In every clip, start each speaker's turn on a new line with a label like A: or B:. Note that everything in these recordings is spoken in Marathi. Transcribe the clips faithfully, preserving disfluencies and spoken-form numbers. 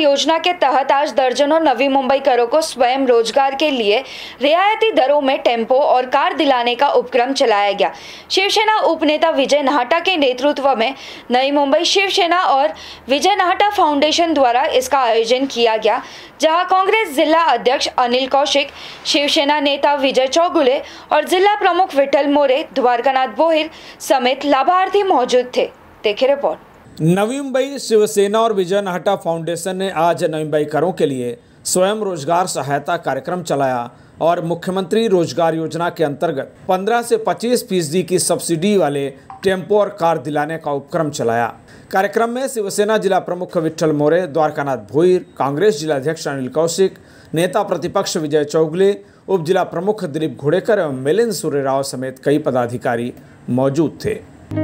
A: योजना के तहत आज दर्जनों नवी मुंबईकरों को स्वयं रोजगार के लिए रियायती दरों में टेम्पो और कार दिलाने का उपक्रम चलाया गया। शिवसेना उपनेता विजय नाहटा के नेतृत्व में नई मुंबई शिवसेना और विजय नाहटा फाउंडेशन द्वारा इसका आयोजन किया गया, जहां कांग्रेस जिला अध्यक्ष अनिल कौशिक, शिवसेना नेता विजय चौगुले और जिला प्रमुख विठल मोरे, द्वारकानाथ बोहिर समेत लाभार्थी मौजूद थे। देखे रिपोर्ट।
B: नवी मुंबई शिवसेना और विजय नाहटा फाउंडेशन ने आज नवी मुंबईकरों के लिए स्वयं रोजगार सहायता कार्यक्रम चलाया और मुख्यमंत्री रोजगार योजना के अंतर्गत पंद्रह से पच्चीस फीसदी की सब्सिडी वाले टेम्पो और कार दिलाने का उपक्रम चलाया। कार्यक्रम में शिवसेना जिला प्रमुख विठल मोरे, द्वारकानाथ भोईर, कांग्रेस जिलाध्यक्ष अनिल कौशिक, नेता प्रतिपक्ष विजय चौगुले, उप जिला प्रमुख दिलीप घोड़ेकर एवं मिलिंद सूर्यराव समेत कई पदाधिकारी मौजूद थे।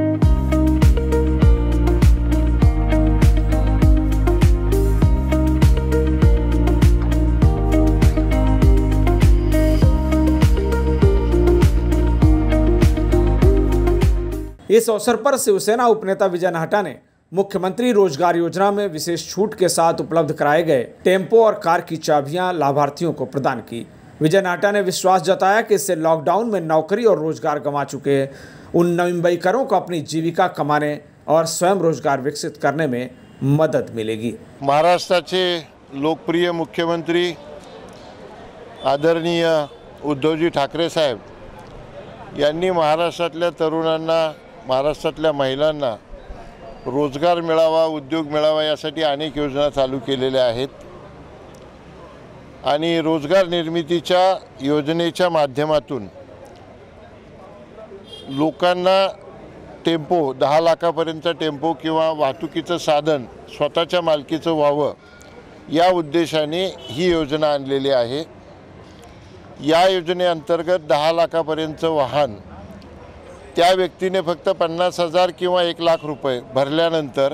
B: इस अवसर पर शिवसेना उपनेता विजय नाहटा ने मुख्यमंत्री रोजगार योजना में विशेष छूट के साथ उपलब्ध कराए गए टेम्पो और कार की चाबियां लाभार्थियों को प्रदान की। विजय नाहटा ने विश्वास जताया कि इससे लॉकडाउन में नौकरी और रोजगार गंवा चुके उन नवी मुंबईकरों को अपनी जीविका कमाने और स्वयं रोजगार विकसित करने में मदद मिलेगी।
C: महाराष्ट्राचे लोकप्रिय मुख्यमंत्री आदरणीय उद्धवजी ठाकरे साहेब यांनी महाराष्ट्रातल्या तरुणांना, महाराष्ट्रातल्या महिलांना रोजगार मिळावा, उद्योग मिळावा यासाठी अनेक योजना चालू केलेल्या आहेत आणि रोजगार निर्मितीच्या योजनेच्या माध्यमातून लोकांना टेम्पो दहा लाखापर्यंतचा टेम्पो किंवा वाहतुकीचं साधन स्वतःच्या मालकीचं व्हावं या उद्देशाने ही योजना आणलेली आहे। या योजनेअंतर्गत दहा लाखापर्यंतचं वाहन त्या व्यक्तीने फक्त पन्नास हजार किंवा एक लाख रुपये भरल्यानंतर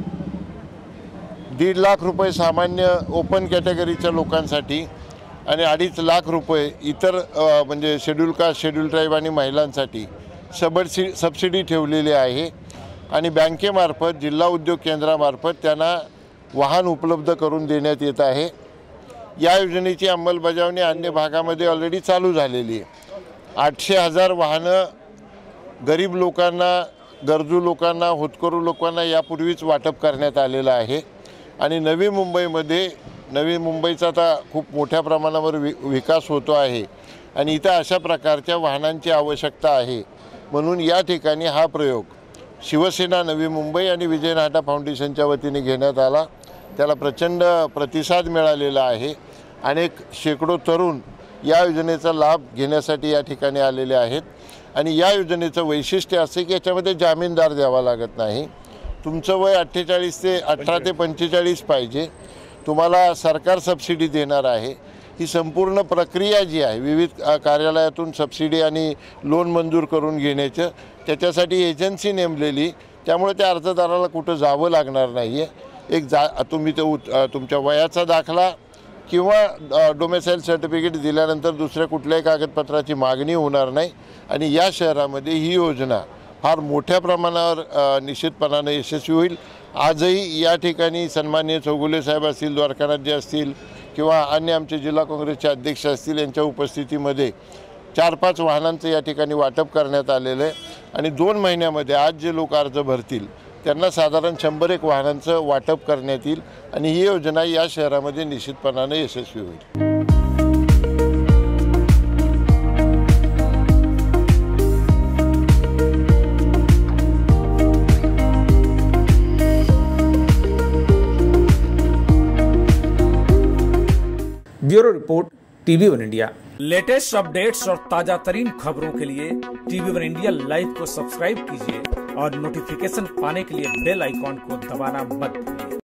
C: दीड लाख रुपये सामान्य ओपन कॅटेगरीच्या लोकांसाठी आणि अडीच लाख रुपये इतर म्हणजे शेड्यूल कास्ट, शेड्यूल ट्राईब आणि महिलांसाठी सबसिडी सबसिडी ठेवलेली आहे आणि बँकेमार्फत, जिल्हा उद्योग केंद्रामार्फत त्यांना वाहन उपलब्ध करून देण्यात येत आहे। या योजनेची अंमलबजावणी अन्य भागामध्ये ऑलरेडी चालू झालेली आहे। आठशे हजार वाहनं गरीब लोकांना, गरजू लोकांना, होतकरू लोकांना यापूर्वीच वाटप करण्यात आलेलं आहे आणि नवी मुंबईमध्ये, नवी मुंबईचा आता खूप मोठ्या प्रमाणावर वि विकास होतो आहे आणि इथं अशा प्रकारच्या वाहनांची आवश्यकता आहे। म्हणून या ठिकाणी हा प्रयोग शिवसेना नवी मुंबई आणि विजय नाहटा फाउंडेशनच्या वतीने घेण्यात आला। त्याला प्रचंड प्रतिसाद मिळालेला आहे। अनेक शेकडो तरुण या योजनेचा लाभ घेण्यासाठी या ठिकाणी आलेले आहेत आणि या योजनेचं वैशिष्ट्य असे की याच्यामध्ये जामीनदार द्यावा लागत नाही। तुमचं वय अठ्ठेचाळीस ते अठरा ते पंचेचाळीस पाहिजे, तुम्हाला सरकार सबसिडी देणार आहे। ही संपूर्ण प्रक्रिया जी आहे, विविध कार्यालयातून सबसिडी आणि लोन मंजूर करून घेण्याचं, त्याच्यासाठी एजन्सी नेमलेली, त्यामुळे त्या अर्जदाराला कुठं जावं लागणार नाही आहे। एक जा तुम्ही तो तुमच्या वयाचा दाखला किंवा डोमेसाईल सर्टिफिकेट दिल्यानंतर दुसऱ्या कुठल्याही कागदपत्राची मागणी होणार नाही आणि या शहरामध्ये ही योजना फार मोठ्या प्रमाणावर निश्चितपणाने यशस्वी होईल। आजही या ठिकाणी सन्माननीय चौगुले साहेब असतील, द्वारकानाथजी असतील किंवा अन्य आमचे जिल्हा काँग्रेसचे अध्यक्ष असतील यांच्या उपस्थितीमध्ये चार पाच वाहनांचं या ठिकाणी वाटप करण्यात आलेलं आहे आणि दोन महिन्यामध्ये आज जे लोक अर्ज भरतील त्यांना साधारण शंभर एक वाहनांचं वाटप करण्यात येईल आणि ही योजना या शहरामध्ये निश्चितपणाने यशस्वी होईल।
B: Bureau report, TV one India. Latest updates और ताजा तरीन खबरों के लिए टीवी वन इंडिया लाइव को सब्सक्राइब कीजिए और नोटिफिकेशन पाने के लिए बेल आइकॉन को दबाना मत भूलिए।